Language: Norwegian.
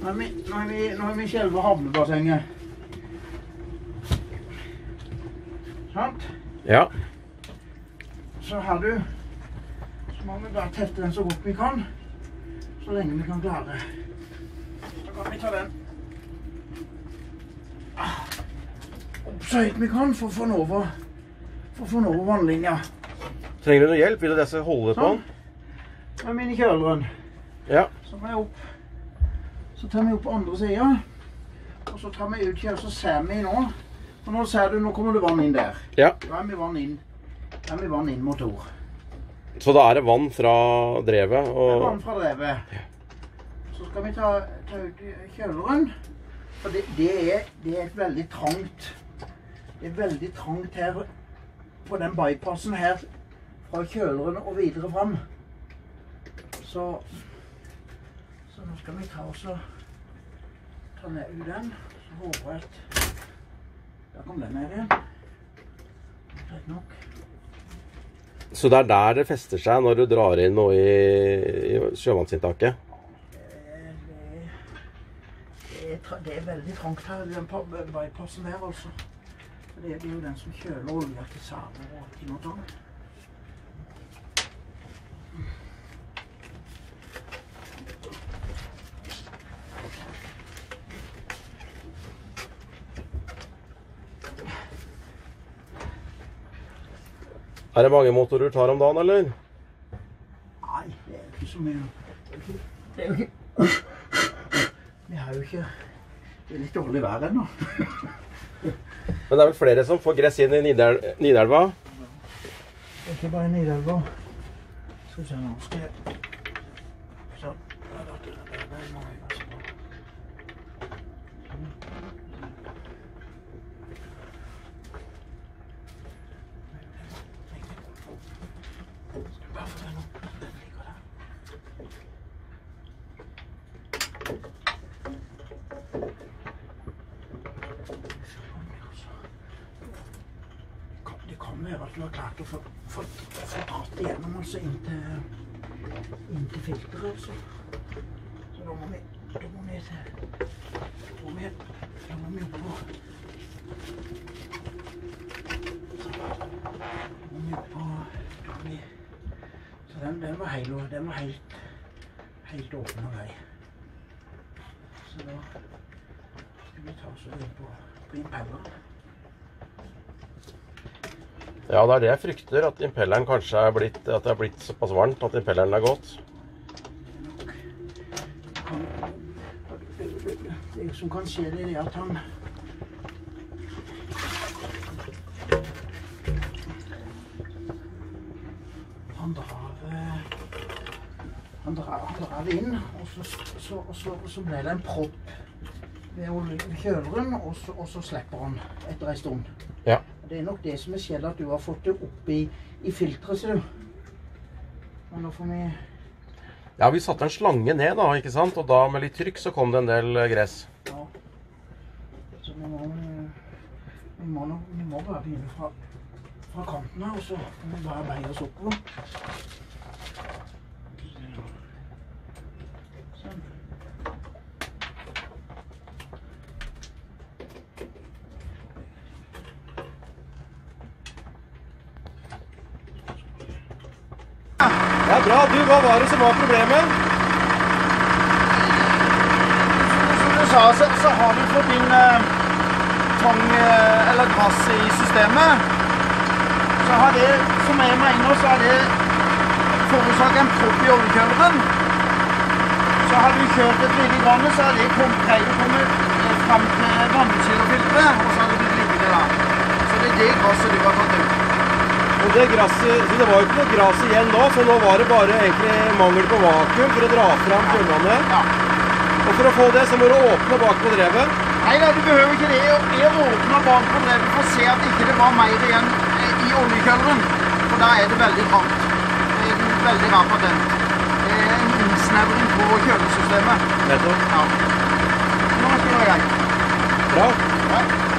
Nå er vi i selve havnebassenget. Sant? Ja. Så må vi bare tette den så godt vi kan, så lenge vi kan klare. Så kan vi ta den opp så høyt vi kan for å få den over vannlinja. Trenger du noe hjelp? Vil du disse holde på den? Nå er vi inne i kjøleren. Ja. Så tar vi opp på andre siden, og så tar vi ut kjøl, så ser vi nå. Og nå ser du, nå kommer det vann inn der. Ja. Da er vi vann inn motor. Så da er det vann fra drevet? Og... Det er vann fra drevet. Ja. Så skal vi ta ut kjøleren. For det er et veldig trangt. Det er veldig trangt her på den bypassen her fra kjøleren og videre frem. Så nå skal vi ta ned ut den. Så håper jeg at der kom den ned igjen. Greit nok. Så det er der det fester seg når du drar inn noe i sjøvannsinntaket? Det er veldig trangt her, den bypassen her altså. Det er jo den som kjøler olja til samer og til noe sånt. Er det mange motorer du tar om dagen, eller? Nei, det er ikke så mye. Det er jo ikke... Vi har jo ikke... Det er litt dårlig vær ennå. Men det er vel flere som får gress inn i Nidelva? Det er ikke bare i Nidelva. Skal vi se nå, skal jeg... Så... Det kan være at du har klart å få dratt igjennom altså inn til filteret altså. Så da må vi opp på. Så den var helt åpen av vei. Så da skal vi ta oss inn på impelleren. Ja, det er det jeg frykter, at impelleren kanskje at det er blitt såpass varmt at impelleren er gått. Det som kan skje det er at han drar det inn, og så ble det en propp ved kjøleren, og så slipper han etter en stund. Ja. Det er nok det som er skjedd, at du har fått det opp i filteret, ser du. Men nå får vi... Ja, vi satte en slange ned da, ikke sant? Og da med litt trykk så kom det en del gress. Ja. Så vi må bare begynne fra kanten her, og så må vi bare beie oss oppover. Sånn. Ja, bra. Du, hva var det som var problemet? Som du sa, så har du fått inn tang eller grass i systemet. Så har det, som jeg mener, så har det forårsaket en propp i oljekjøleren. Så har du kjørt et lite grann, så har det kommet frem til vannskylderfilteret, og så har det blitt liggende da. Så det er det grasset du har tatt ut. Og det grasset, det var jo ikke noe gras igjen nå, så nå var det bare egentlig mangel på vakuum for å dra frem kjølvannet. Ja. Og for å få det så må du åpne bak på drevet. Nei, du behøver ikke det. Jeg åpner bak på drevet for å se at ikke det var mer igjen i oljekjøleren. For da er det veldig trangt. Det er en veldig rar patent. Det er en innsnevring på kjølesystemet. Nettopp. Ja. Nå skal det være greit. Bra. Ja.